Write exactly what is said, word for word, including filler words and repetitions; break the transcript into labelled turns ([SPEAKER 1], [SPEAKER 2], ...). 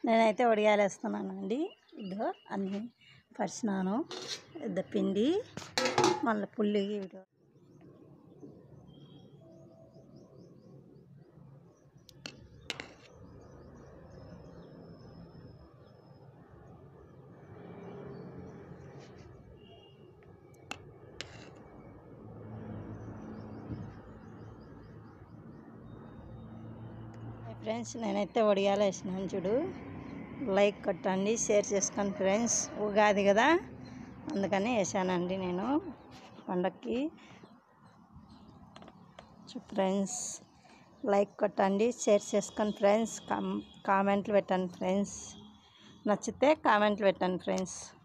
[SPEAKER 1] నేనైతే వడియాలు వేస్తున్నానండి. ఇదో అన్నీ పరిచినాను. పెద్ద పిండి మళ్ళీ పుల్లి ఇదో ఫ్రెండ్స్, నేనైతే వడియాలు వేసినాను చూడు. లైక్ కొట్టండి, షేర్ చేసుకోండి ఫ్రెండ్స్. ఉగాది కదా, అందుకని వేసానండి నేను పండక్కి. ఫ్రెండ్స్ లైక్ కొట్టండి, షేర్ చేసుకోండి ఫ్రెండ్స్. కామెంట్లు పెట్టండి ఫ్రెండ్స్. నచ్చితే కామెంట్లు పెట్టండి ఫ్రెండ్స్.